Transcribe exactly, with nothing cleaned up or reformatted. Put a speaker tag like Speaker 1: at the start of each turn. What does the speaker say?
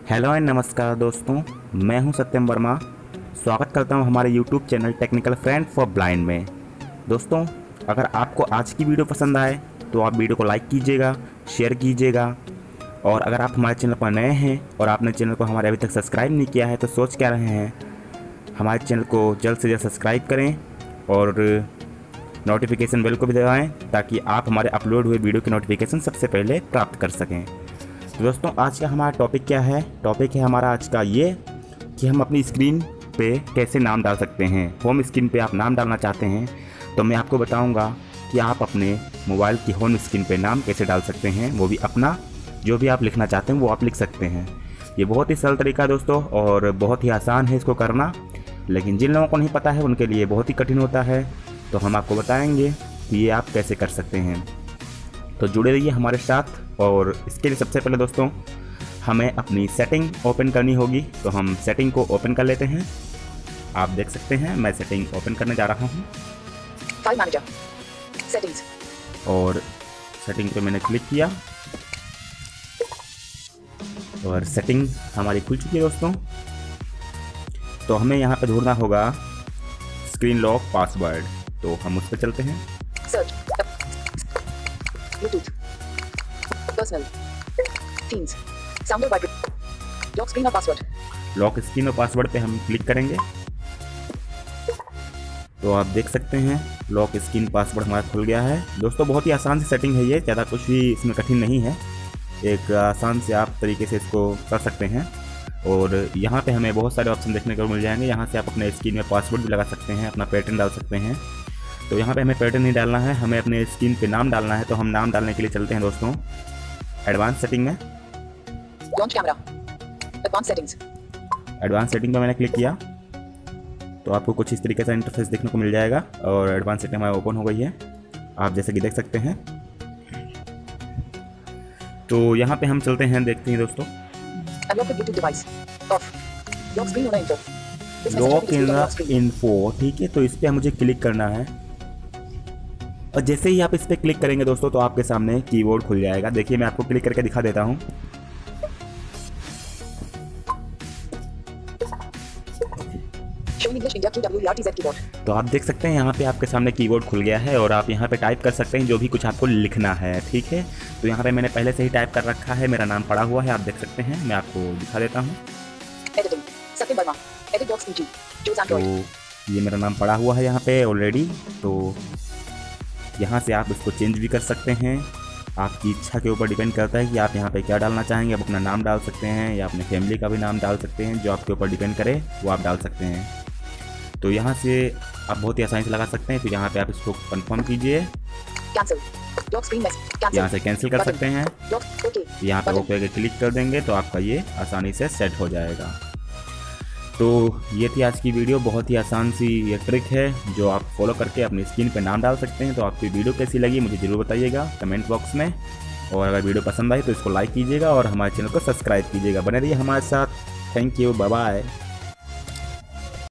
Speaker 1: Hello and नमस्कार दोस्तों, मैं हूं सत्यम वर्मा। स्वागत करता हूं हमारे YouTube channel technical friend for blind में। दोस्तों, अगर आपको आज की वीडियो पसंद आए तो आप वीडियो को लाइक कीजिएगा, शेयर कीजिएगा। और अगर आप हमारे चैनल पर नए हैं और आपने चैनल को हमारे अभी तक सब्सक्राइब नहीं किया है तो सोच क्या रहे हैं, हमारे चैनल को जल्द से जल्द सब्सक्राइब करें और नोटिफिकेशन बेल को भी दबाएँ ताकि आप हमारे अपलोड हुए वीडियो की नोटिफिकेशन सबसे पहले प्राप्त कर सकें। तो दोस्तों, आज का हमारा टॉपिक क्या है? टॉपिक है हमारा आज का ये कि हम अपनी स्क्रीन पे कैसे नाम डाल सकते हैं। होम स्क्रीन पे आप नाम डालना चाहते हैं तो मैं आपको बताऊंगा कि आप अपने मोबाइल की होम स्क्रीन पे नाम कैसे डाल सकते हैं, वो भी अपना जो भी आप लिखना चाहते हैं वो आप लिख सकते हैं। ये बहुत ही सरल तरीका है दोस्तों और बहुत ही आसान है इसको करना, लेकिन जिन लोगों को नहीं पता है उनके लिए बहुत ही कठिन होता है। तो हम आपको बताएंगे कि ये आप कैसे कर सकते हैं। तो जुड़े रहिए हमारे साथ। और इसके लिए सबसे पहले दोस्तों हमें अपनी सेटिंग ओपन करनी होगी। तो हम सेटिंग को ओपन कर लेते हैं। आप देख सकते हैं मैं सेटिंग ओपन करने जा रहा हूं।
Speaker 2: फाइल मैनेजर, सेटिंग्स,
Speaker 1: और सेटिंग पे मैंने क्लिक किया और सेटिंग हमारी खुल चुकी है दोस्तों। तो हमें यहाँ पे ढूंढना होगा स्क्रीन लॉक पासवर्ड। तो हम उस पर चलते हैं।
Speaker 2: Search, Bluetooth, personal, themes, sound vibrate, lock screen और पासवर्ड।
Speaker 1: लॉक स्क्रीन और पासवर्ड पे हम क्लिक करेंगे तो आप देख सकते हैं लॉक स्क्रीन पासवर्ड हमारा खुल गया है। दोस्तों, बहुत ही आसान सी सेटिंग है ये, ज़्यादा कुछ भी इसमें कठिन नहीं है। एक आसान से आप तरीके से इसको कर सकते हैं। और यहाँ पे हमें बहुत सारे ऑप्शन देखने को मिल जाएंगे। यहाँ से आप अपने स्क्रीन में पासवर्ड भी लगा सकते हैं, अपना पैटर्न डाल सकते हैं। तो यहाँ पे हमें पैटर्न नहीं डालना है, हमें अपने स्क्रीन पे नाम डालना है। तो हम नाम डालने के लिए चलते हैं दोस्तों एडवांस सेटिंग में।
Speaker 2: Launch camera, advance settings.
Speaker 1: Advance setting पे मैंने क्लिक किया तो आपको कुछ इस तरीके से इंटरफेस देखने को मिल जाएगा और एडवांस सेटिंग हमारी ओपन हो गई है, आप जैसे कि देख सकते हैं। तो यहाँ पे हम चलते हैं, देखते हैं दोस्तों।
Speaker 2: Unlock the Bluetooth device, off, lock screen होना इन्फो,
Speaker 1: लॉक इन इन्फो, ठीक है। तो इस पर मुझे क्लिक करना है और जैसे ही आप इस पर क्लिक करेंगे दोस्तों तो आपके सामने कीबोर्ड खुल जाएगा। देखिए मैं आपको क्लिक करके दिखा देता हूँ। तो आप देख सकते हैं यहाँ पे आपके सामने कीबोर्ड खुल गया है और आप यहाँ पे टाइप कर सकते हैं जो भी कुछ आपको लिखना है, ठीक है। तो यहाँ पे मैंने पहले से ही टाइप कर रखा है, मेरा नाम पड़ा हुआ है, आप देख सकते हैं। मैं आपको दिखा देता हूँ। तो ये मेरा नाम पड़ा हुआ है यहाँ पे ऑलरेडी। तो यहाँ से आप इसको चेंज भी कर सकते हैं, आपकी इच्छा के ऊपर डिपेंड करता है कि आप यहाँ पे क्या डालना चाहेंगे। आप अपना नाम डाल सकते हैं या अपने फैमिली का भी नाम डाल सकते हैं, जो आपके ऊपर डिपेंड करे वो आप डाल सकते हैं। तो यहाँ से आप बहुत ही आसानी से लगा सकते हैं। तो यहाँ पे आप इसको कंफर्म कीजिए, यहाँ से कैंसिल कर सकते हैं। यहाँ पे ओके के क्लिक कर देंगे तो आपका ये आसानी से सेट हो जाएगा। तो ये थी आज की वीडियो, बहुत ही आसान सी ये ट्रिक है जो आप फॉलो करके अपनी स्क्रीन पे नाम डाल सकते हैं। तो आपकी वीडियो कैसी लगी मुझे ज़रूर बताइएगा कमेंट बॉक्स में। और अगर वीडियो पसंद आई तो इसको लाइक कीजिएगा और हमारे चैनल को सब्सक्राइब कीजिएगा। बने रहिए हमारे साथ। Thank you, bye bye.